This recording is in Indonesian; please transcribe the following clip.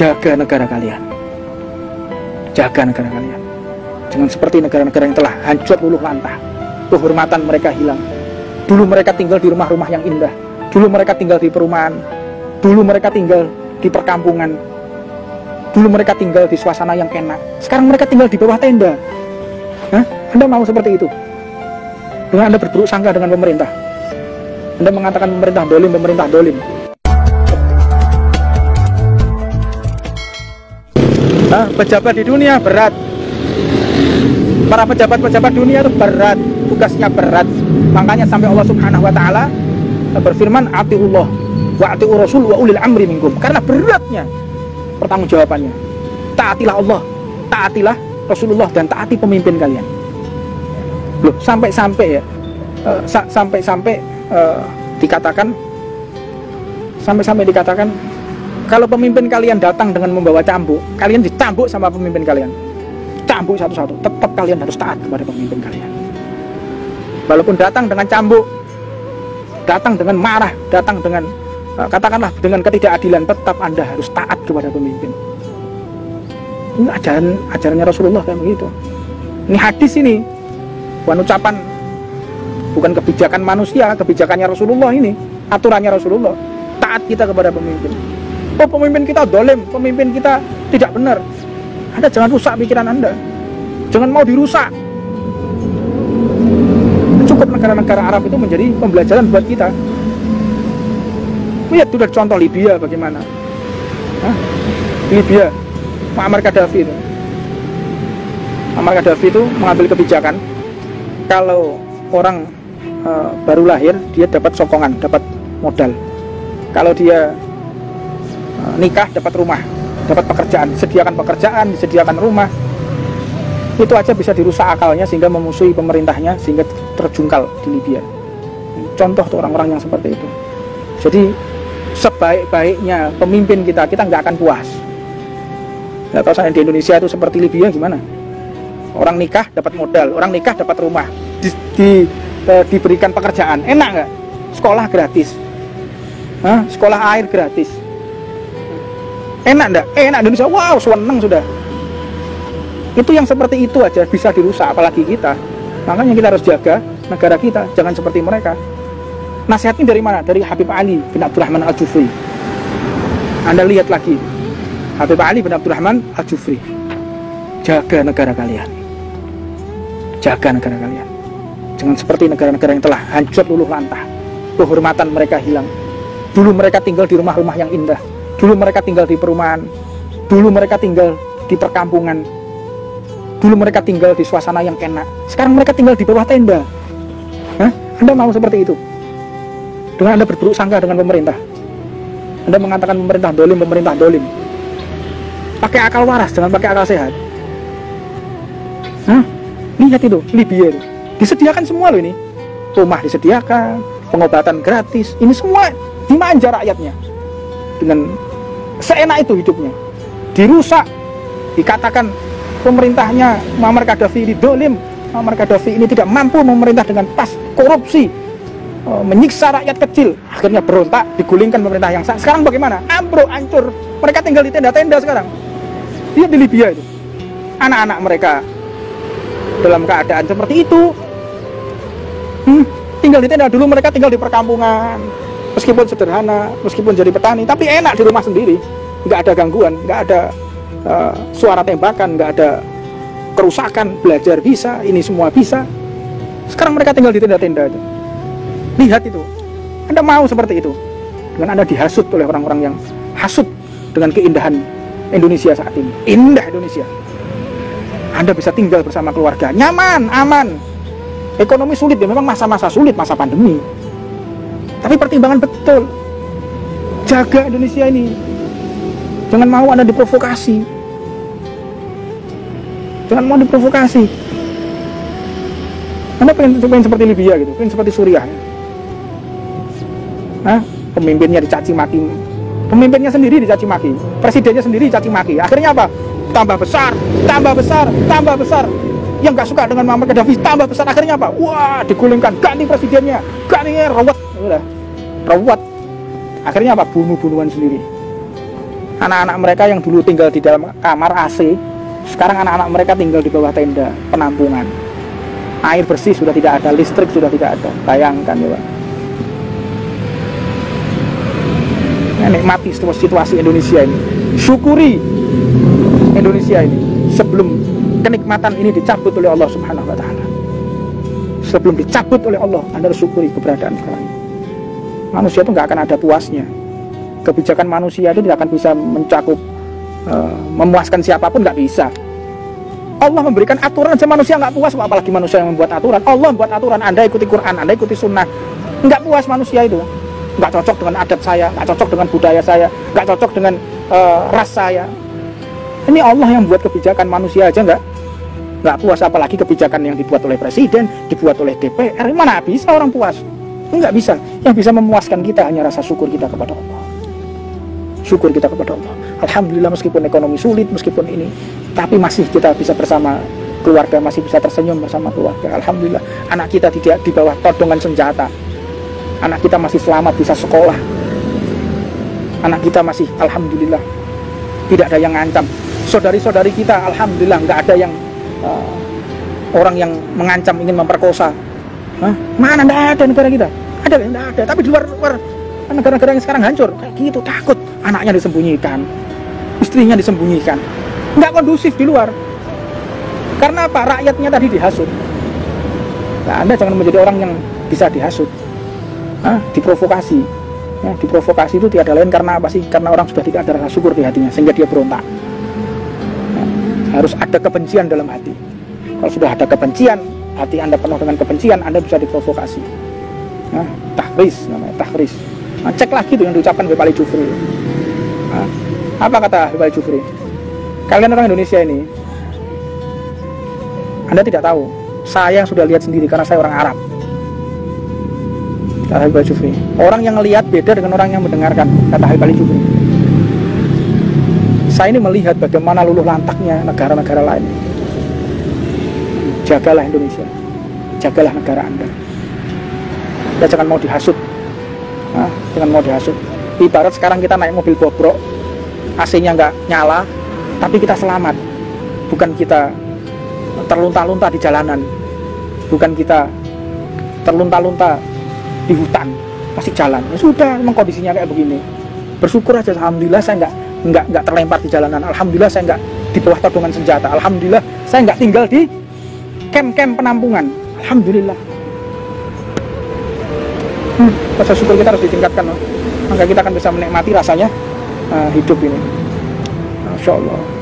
Jaga negara kalian. Jaga negara kalian. Jangan seperti negara-negara yang telah hancur luluh lantah. Kehormatan mereka hilang. Dulu mereka tinggal di rumah-rumah yang indah. Dulu mereka tinggal di perumahan. Dulu mereka tinggal di perkampungan. Dulu mereka tinggal di suasana yang enak. Sekarang mereka tinggal di bawah tenda. Hah? Anda mau seperti itu? Dengan Anda berburuk sangka dengan pemerintah. Anda mengatakan pemerintah dolim, pemerintah dolim. Nah, pejabat di dunia berat. Para pejabat-pejabat dunia itu berat, tugasnya berat. Makanya sampai Allah Subhanahu wa taala berfirman, "Atiullah wa atiur rasul wa ulil amri minkum." Karena beratnya pertanggungjawabannya. Taatilah Allah, taatilah Rasulullah, dan taati pemimpin kalian. Loh, sampai-sampai ya, sampai-sampai dikatakan kalau pemimpin kalian datang dengan membawa cambuk, kalian dicambuk sama pemimpin kalian. Cambuk satu-satu, tetap kalian harus taat kepada pemimpin kalian. Walaupun datang dengan cambuk, datang dengan marah, datang dengan katakanlah dengan ketidakadilan, tetap Anda harus taat kepada pemimpin. Ini ajarannya Rasulullah kayak begitu. Ini hadis ini, bukan ucapan, bukan kebijakan manusia, kebijakannya Rasulullah ini, aturannya Rasulullah. Taat kita kepada pemimpin. Oh, pemimpin kita dolim, pemimpin kita tidak benar. Anda jangan rusak pikiran Anda. Jangan mau dirusak. Cukup negara-negara Arab itu menjadi pembelajaran buat kita. Lihat sudah contoh Libya bagaimana. Libya, Muammar Gaddafi itu. Muammar Gaddafi itu mengambil kebijakan kalau orang baru lahir dia dapat sokongan, dapat modal. Kalau dia nikah dapat rumah, dapat pekerjaan, disediakan rumah. Itu aja bisa dirusak akalnya sehingga memusuhi pemerintahnya, sehingga terjungkal di Libya. Contoh tuh orang-orang yang seperti itu. Jadi sebaik-baiknya pemimpin kita nggak akan puas. Nggak tahu saya di Indonesia itu seperti Libya gimana? Orang nikah dapat modal, orang nikah dapat rumah, diberikan pekerjaan, enak nggak? Sekolah gratis, sekolah air gratis. Enak enggak? Enak Indonesia, wow, seneng sudah. Itu yang seperti itu aja bisa dirusak, apalagi kita. Makanya kita harus jaga negara kita, jangan seperti mereka. Nasihatnya dari mana? Dari Habib Ali bin Abdurrahman Al-Jufri. Anda lihat lagi, Habib Ali bin Abdurrahman Al-Jufri. Jaga negara kalian. Jaga negara kalian. Jangan seperti negara-negara yang telah hancur luluh lantah. Kehormatan mereka hilang. Dulu mereka tinggal di rumah-rumah yang indah. Dulu mereka tinggal di perumahan. Dulu mereka tinggal di perkampungan. Dulu mereka tinggal di suasana yang enak. Sekarang mereka tinggal di bawah tenda. Hah? Anda mau seperti itu? Dengan Anda berburuk sangka dengan pemerintah. Anda mengatakan pemerintah dolim, pemerintah dolim. Pakai akal waras, jangan pakai akal sehat. Hah? Lihat itu, Libya itu. Disediakan semua loh ini. Rumah disediakan, pengobatan gratis. Ini semua dimanja rakyatnya. Dengan seenak itu hidupnya. Dirusak. Dikatakan pemerintahnya Muammar Gaddafi ini dolim. Muammar Gaddafi ini tidak mampu memerintah dengan pas, korupsi, menyiksa rakyat kecil. Akhirnya berontak, digulingkan pemerintah yang sah. Sekarang bagaimana? Ambruk, hancur. Mereka tinggal di tenda-tenda sekarang. Lihat di Libya itu. Anak-anak mereka dalam keadaan seperti itu. Tinggal di tenda. Dulu mereka tinggal di perkampungan. Meskipun sederhana, meskipun jadi petani, tapi enak di rumah sendiri. Nggak ada gangguan, nggak ada suara tembakan, nggak ada kerusakan, belajar bisa, ini semua bisa. Sekarang mereka tinggal di tenda-tenda itu. Lihat itu. Anda mau seperti itu? Dengan Anda dihasut oleh orang-orang yang hasut dengan keindahan Indonesia saat ini. Indah Indonesia. Anda bisa tinggal bersama keluarga, nyaman, aman. Ekonomi sulit ya, memang masa-masa sulit, masa pandemi. Tapi pertimbangan betul. Jaga Indonesia ini. Jangan mau Anda diprovokasi. Jangan mau diprovokasi. Anda pengen seperti Libya gitu, pengen seperti Suriah. Pemimpinnya dicaci maki, pemimpinnya sendiri dicaci maki, presidennya sendiri dicaci maki. Akhirnya apa? Tambah besar, tambah besar, tambah besar. Yang nggak suka dengan Muammar Gaddafi tambah besar. Akhirnya apa? Wah, digulingkan, ganti presidennya, ganti rawat, udah rawat. Akhirnya apa? Bunuh-bunuhan sendiri. Anak-anak mereka yang dulu tinggal di dalam kamar AC, sekarang anak-anak mereka tinggal di bawah tenda penampungan. Air bersih sudah tidak ada, listrik sudah tidak ada. Bayangkan ya Pak. Nikmati situasi Indonesia ini. Syukuri Indonesia ini sebelum kenikmatan ini dicabut oleh Allah Subhanahu wa taala. Sebelum dicabut oleh Allah, Anda harus syukuri keberadaan sekarang. Manusia itu nggak akan ada puasnya. Kebijakan manusia itu tidak akan bisa mencakup memuaskan siapapun, nggak bisa. Allah memberikan aturan aja manusia nggak puas, apalagi manusia yang membuat aturan. Allah membuat aturan, Anda ikuti Quran, Anda ikuti sunnah, nggak puas manusia itu. Nggak cocok dengan adat saya, nggak cocok dengan budaya saya, nggak cocok dengan ras saya. Ini Allah yang buat kebijakan, manusia aja nggak puas, apalagi kebijakan yang dibuat oleh presiden, dibuat oleh DPR. Mana bisa orang puas? Nggak bisa. Yang bisa memuaskan kita hanya rasa syukur kita kepada Allah. Syukur kita kepada Allah. Alhamdulillah, meskipun ekonomi sulit, meskipun ini, tapi masih kita bisa bersama keluarga, masih bisa tersenyum bersama keluarga. Alhamdulillah, anak kita tidak di bawah todongan senjata. Anak kita masih selamat, bisa sekolah. Anak kita masih, alhamdulillah, tidak ada yang ngancam. Saudari-saudari kita, alhamdulillah, nggak ada yang orang yang mengancam ingin memperkosa. Mana nggak ada negara kita? Ada nggak ada? Tapi di luar negara-negara yang sekarang hancur kayak gitu, takut anaknya disembunyikan, istrinya disembunyikan, nggak kondusif di luar. Karena apa? Rakyatnya tadi dihasut. Nah, Anda jangan menjadi orang yang bisa dihasut, diprovokasi. Ya, diprovokasi itu tidak lain karena apa sih? Karena orang sudah tidak ada rasa syukur di hatinya, sehingga dia berontak. Ya, harus ada kebencian dalam hati. Kalau sudah ada kebencian, hati Anda penuh dengan kebencian, Anda bisa diprovokasi. Nah, tahris namanya, tahris. Nah, cek lagi tuh yang diucapkan Habib Ali Jufri. Nah, apa kata Habib Ali Jufri? Kalian orang Indonesia ini, Anda tidak tahu, saya yang sudah lihat sendiri karena saya orang Arab. Kata Habib Ali Jufri, orang yang melihat beda dengan orang yang mendengarkan, kata Habib Ali Jufri. Saya ini melihat bagaimana luluh lantaknya negara-negara lain. Jagalah Indonesia, jagalah negara Anda. Ya, jangan mau dihasut. Jangan mau dihasut. Ibarat sekarang kita naik mobil bobrok, AC-nya nggak nyala, tapi kita selamat. Bukan kita terlunta-lunta di jalanan, bukan kita terlunta-lunta di hutan, masih jalan. Ya sudah, memang kondisinya kayak begini. Bersyukur aja, alhamdulillah saya nggak terlempar di jalanan. Alhamdulillah saya nggak di bawah todongan senjata. Alhamdulillah saya nggak tinggal di kem-kem penampungan. Alhamdulillah. Rasa syukur kita harus ditingkatkan, maka kita akan bisa menikmati rasanya hidup ini. Masya Allah.